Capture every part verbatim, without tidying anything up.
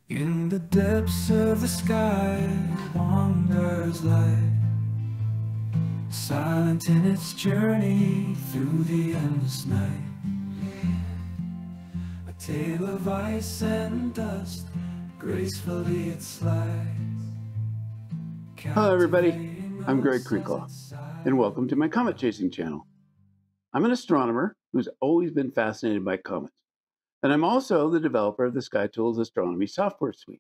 In the depths of the sky wanders light, silent in its journey through the endless night. A tale of ice and dust, gracefully it slides. Hello everybody, I'm Greg Krinkle, and welcome to my comet chasing channel. I'm an astronomer who's always been fascinated by comets, and I'm also the developer of the SkyTools astronomy software suite.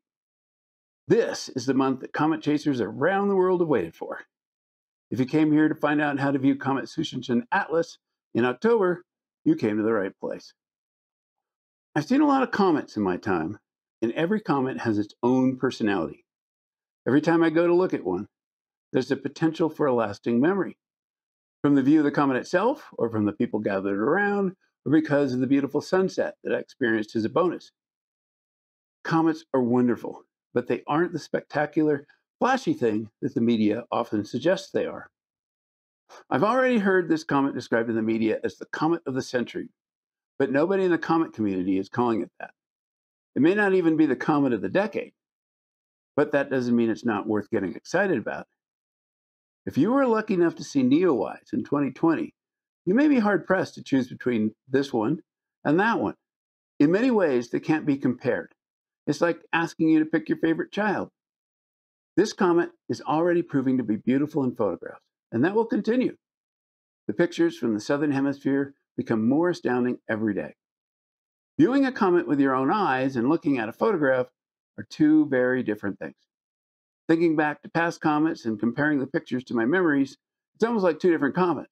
This is the month that comet chasers around the world have waited for. If you came here to find out how to view Comet Tsuchinshan Atlas in October, you came to the right place. I've seen a lot of comets in my time, and every comet has its own personality. Every time I go to look at one, there's the potential for a lasting memory. From the view of the comet itself, or from the people gathered around, or because of the beautiful sunset that I experienced as a bonus. Comets are wonderful, but they aren't the spectacular, flashy thing that the media often suggests they are. I've already heard this comet described in the media as the comet of the century, but nobody in the comet community is calling it that. It may not even be the comet of the decade, but that doesn't mean it's not worth getting excited about. If you were lucky enough to see Neowise in twenty twenty, you may be hard-pressed to choose between this one and that one. In many ways, they can't be compared. It's like asking you to pick your favorite child. This comet is already proving to be beautiful in photographs, and that will continue. The pictures from the southern hemisphere become more astounding every day. Viewing a comet with your own eyes and looking at a photograph are two very different things. Thinking back to past comets and comparing the pictures to my memories, it's almost like two different comets.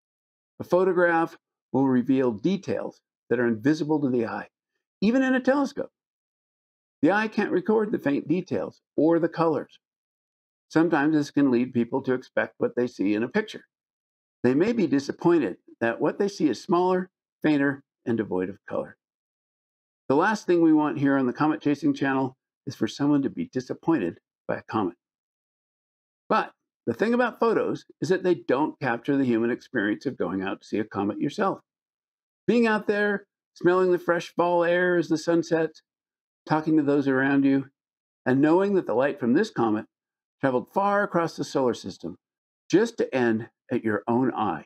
A photograph will reveal details that are invisible to the eye, even in a telescope. The eye can't record the faint details or the colors. Sometimes this can lead people to expect what they see in a picture. They may be disappointed that what they see is smaller, fainter, and devoid of color. The last thing we want here on the Comet Chasing channel is for someone to be disappointed by a comet. But the thing about photos is that they don't capture the human experience of going out to see a comet yourself. Being out there, smelling the fresh fall air as the sun sets, talking to those around you, and knowing that the light from this comet traveled far across the solar system just to end at your own eye.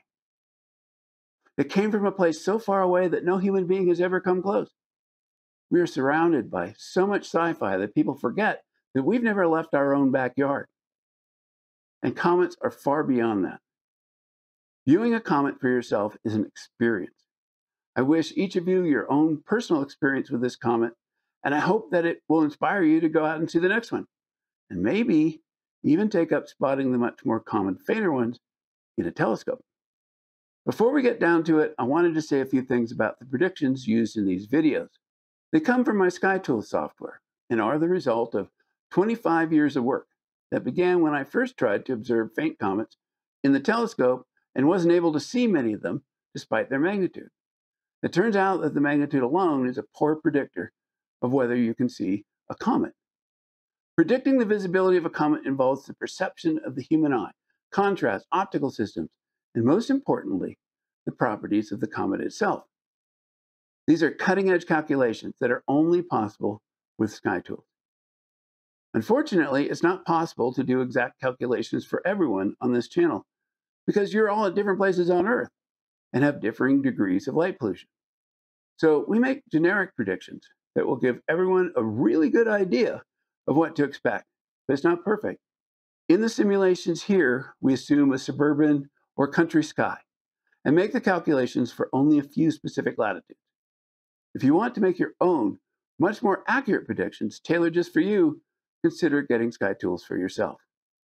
It came from a place so far away that no human being has ever come close. We are surrounded by so much sci-fi that people forget that we've never left our own backyard. And comets are far beyond that. Viewing a comet for yourself is an experience. I wish each of you your own personal experience with this comet, and I hope that it will inspire you to go out and see the next one, and maybe even take up spotting the much more common fainter ones in a telescope. Before we get down to it, I wanted to say a few things about the predictions used in these videos. They come from my SkyTools software and are the result of twenty-five years of work that began when I first tried to observe faint comets in the telescope and wasn't able to see many of them despite their magnitude. It turns out that the magnitude alone is a poor predictor of whether you can see a comet. Predicting the visibility of a comet involves the perception of the human eye, contrast, optical systems, and most importantly, the properties of the comet itself. These are cutting-edge calculations that are only possible with SkyTools. Unfortunately, it's not possible to do exact calculations for everyone on this channel because you're all at different places on Earth and have differing degrees of light pollution. So we make generic predictions that will give everyone a really good idea of what to expect, but it's not perfect. In the simulations here, we assume a suburban or country sky and make the calculations for only a few specific latitudes. If you want to make your own, much more accurate predictions tailored just for you, consider getting SkyTools for yourself.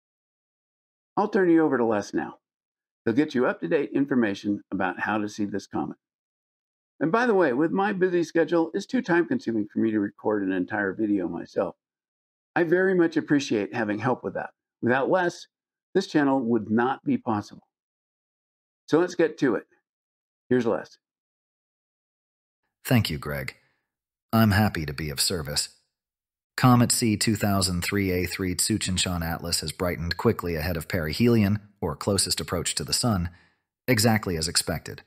I'll turn you over to Les now. He'll get you up-to-date information about how to see this comet. And by the way, with my busy schedule, it's too time-consuming for me to record an entire video myself. I very much appreciate having help with that. Without Les, this channel would not be possible. So let's get to it. Here's Les. Thank you, Greg. I'm happy to be of service. Comet C two thousand three A three Tsuchinshan Atlas has brightened quickly ahead of perihelion, or closest approach to the Sun, exactly as expected.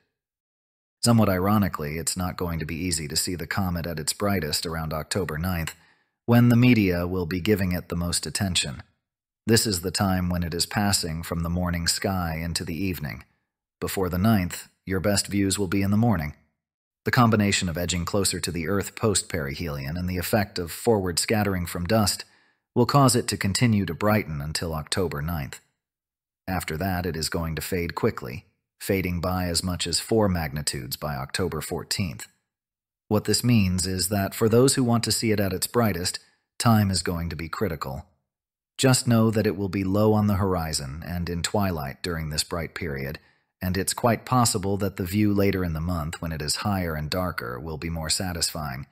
Somewhat ironically, it's not going to be easy to see the comet at its brightest around October ninth, when the media will be giving it the most attention. This is the time when it is passing from the morning sky into the evening. Before the ninth, your best views will be in the morning. The combination of edging closer to the Earth post-perihelion and the effect of forward scattering from dust will cause it to continue to brighten until October ninth. After that, it is going to fade quickly, fading by as much as four magnitudes by October fourteenth. What this means is that for those who want to see it at its brightest, time is going to be critical. Just know that it will be low on the horizon and in twilight during this bright period, and it's quite possible that the view later in the month, when it is higher and darker, will be more satisfying.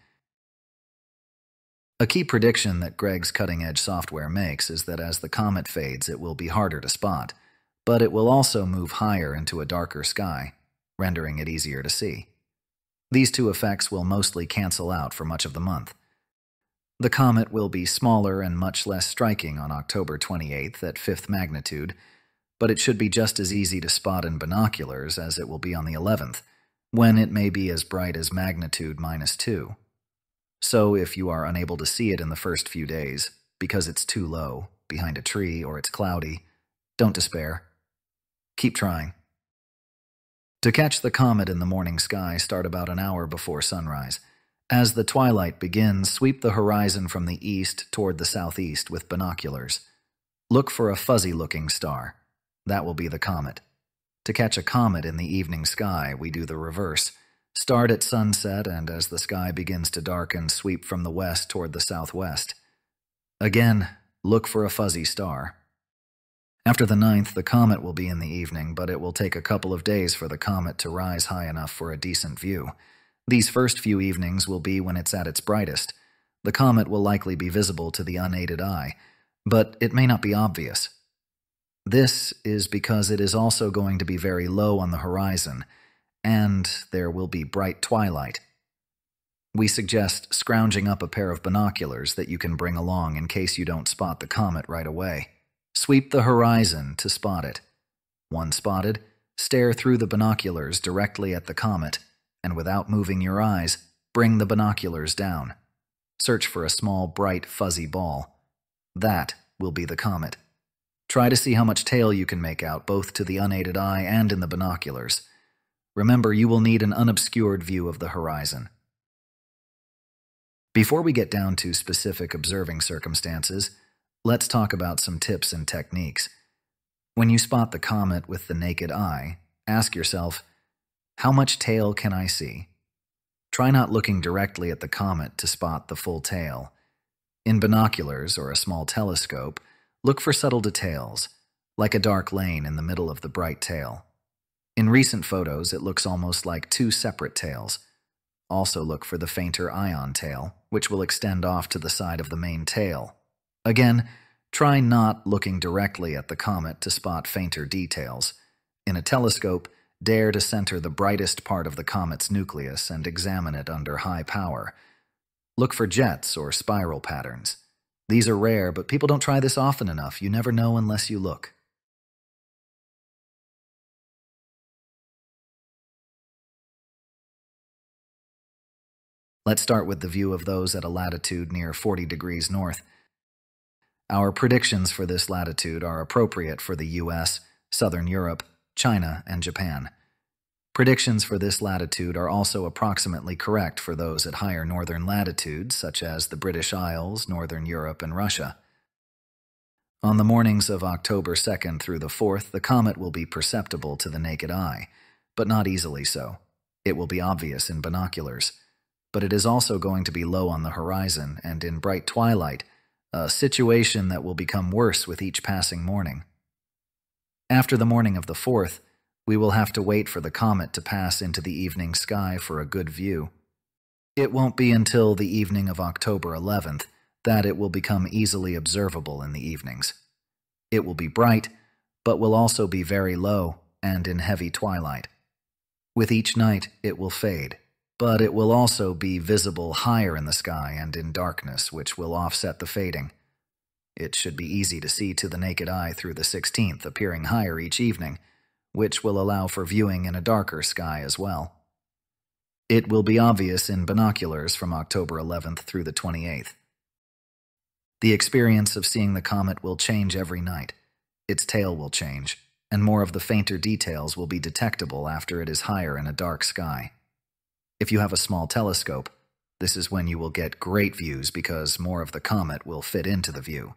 A key prediction that Greg's cutting-edge software makes is that as the comet fades, it will be harder to spot, but it will also move higher into a darker sky, rendering it easier to see. These two effects will mostly cancel out for much of the month. The comet will be smaller and much less striking on October twenty-eighth at fifth magnitude, but it should be just as easy to spot in binoculars as it will be on the eleventh, when it may be as bright as magnitude minus two. So if you are unable to see it in the first few days, because it's too low, behind a tree, or it's cloudy, don't despair. Keep trying. To catch the comet in the morning sky, start about an hour before sunrise. As the twilight begins, sweep the horizon from the east toward the southeast with binoculars. Look for a fuzzy-looking star. That will be the comet. To catch a comet in the evening sky, we do the reverse. Start at sunset, and as the sky begins to darken, sweep from the west toward the southwest. Again, look for a fuzzy star. After the ninth, the comet will be in the evening, but it will take a couple of days for the comet to rise high enough for a decent view. These first few evenings will be when it's at its brightest. The comet will likely be visible to the unaided eye, but it may not be obvious. This is because it is also going to be very low on the horizon, and there will be bright twilight. We suggest scrounging up a pair of binoculars that you can bring along in case you don't spot the comet right away. Sweep the horizon to spot it. Once spotted, stare through the binoculars directly at the comet, and without moving your eyes, bring the binoculars down. Search for a small, bright, fuzzy ball. That will be the comet. Try to see how much tail you can make out both to the unaided eye and in the binoculars. Remember, you will need an unobscured view of the horizon. Before we get down to specific observing circumstances, let's talk about some tips and techniques. When you spot the comet with the naked eye, ask yourself, how much tail can I see? Try not looking directly at the comet to spot the full tail. In binoculars or a small telescope, look for subtle details, like a dark lane in the middle of the bright tail. In recent photos, it looks almost like two separate tails. Also look for the fainter ion tail, which will extend off to the side of the main tail. Again, try not looking directly at the comet to spot fainter details. In a telescope, dare to center the brightest part of the comet's nucleus and examine it under high power. Look for jets or spiral patterns. These are rare, but people don't try this often enough. You never know unless you look. Let's start with the view of those at a latitude near forty degrees north. Our predictions for this latitude are appropriate for the U S, Southern Europe, China, and Japan. Predictions for this latitude are also approximately correct for those at higher northern latitudes, such as the British Isles, Northern Europe, and Russia. On the mornings of October second through the fourth, the comet will be perceptible to the naked eye, but not easily so. It will be obvious in binoculars, but it is also going to be low on the horizon and in bright twilight, a situation that will become worse with each passing morning. After the morning of the fourth, we will have to wait for the comet to pass into the evening sky for a good view. It won't be until the evening of October eleventh that it will become easily observable in the evenings. It will be bright, but will also be very low and in heavy twilight. With each night, it will fade, but it will also be visible higher in the sky and in darkness, which will offset the fading. It should be easy to see to the naked eye through the sixteenth, appearing higher each evening, which will allow for viewing in a darker sky as well. It will be obvious in binoculars from October eleventh through the twenty-eighth. The experience of seeing the comet will change every night. Its tail will change, and more of the fainter details will be detectable after it is higher in a dark sky. If you have a small telescope, this is when you will get great views because more of the comet will fit into the view.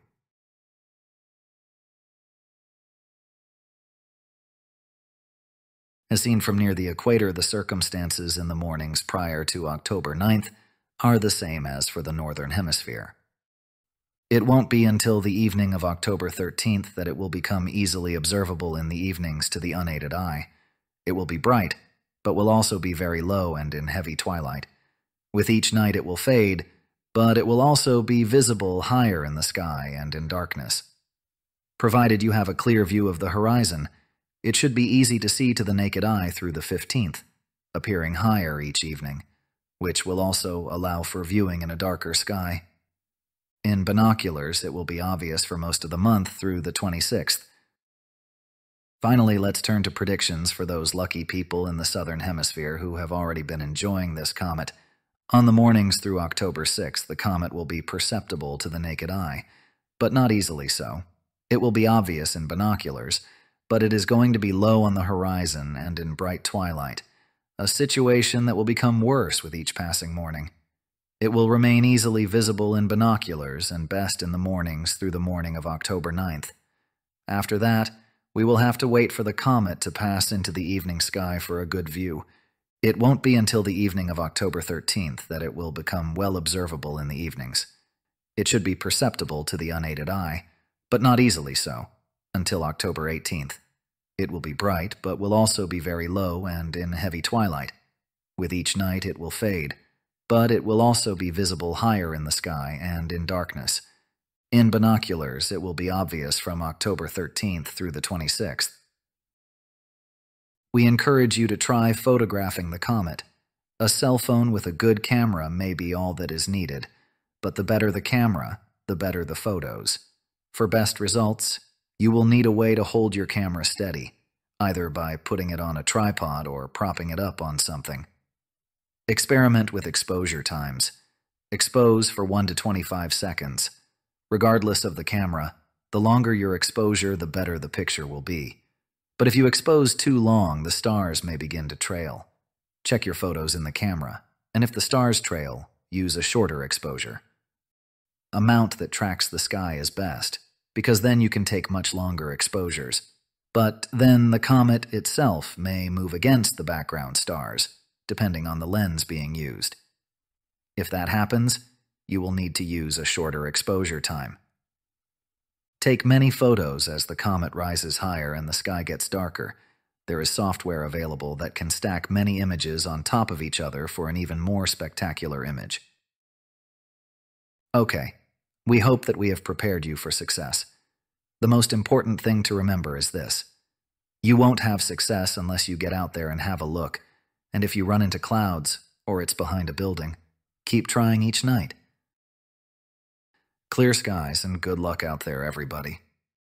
As seen from near the equator, the circumstances in the mornings prior to October ninth are the same as for the northern hemisphere. It won't be until the evening of October thirteenth that it will become easily observable in the evenings to the unaided eye. It will be bright, but will also be very low and in heavy twilight. With each night it will fade, but it will also be visible higher in the sky and in darkness. Provided you have a clear view of the horizon, it should be easy to see to the naked eye through the fifteenth, appearing higher each evening, which will also allow for viewing in a darker sky. In binoculars, it will be obvious for most of the month through the twenty-sixth. Finally, let's turn to predictions for those lucky people in the southern hemisphere who have already been enjoying this comet. On the mornings through October sixth, the comet will be perceptible to the naked eye, but not easily so. It will be obvious in binoculars, but it is going to be low on the horizon and in bright twilight, a situation that will become worse with each passing morning. It will remain easily visible in binoculars and best in the mornings through the morning of October ninth. After that, we will have to wait for the comet to pass into the evening sky for a good view. It won't be until the evening of October thirteenth that it will become well observable in the evenings. It should be perceptible to the unaided eye, but not easily so, until October eighteenth. It will be bright, but will also be very low and in heavy twilight. With each night it will fade, but it will also be visible higher in the sky and in darkness. In binoculars, it will be obvious from October thirteenth through the twenty-sixth. We encourage you to try photographing the comet. A cell phone with a good camera may be all that is needed, but the better the camera, the better the photos. For best results, you will need a way to hold your camera steady, either by putting it on a tripod or propping it up on something. Experiment with exposure times. Expose for one to twenty-five seconds. Regardless of the camera, the longer your exposure, the better the picture will be. But if you expose too long, the stars may begin to trail. Check your photos in the camera, and if the stars trail, use a shorter exposure. A mount that tracks the sky is best, because then you can take much longer exposures. But then the comet itself may move against the background stars, depending on the lens being used. If that happens, you will need to use a shorter exposure time. Take many photos as the comet rises higher and the sky gets darker. There is software available that can stack many images on top of each other for an even more spectacular image. Okay, we hope that we have prepared you for success. The most important thing to remember is this: you won't have success unless you get out there and have a look, and if you run into clouds, or it's behind a building, keep trying each night. Clear skies and good luck out there, everybody.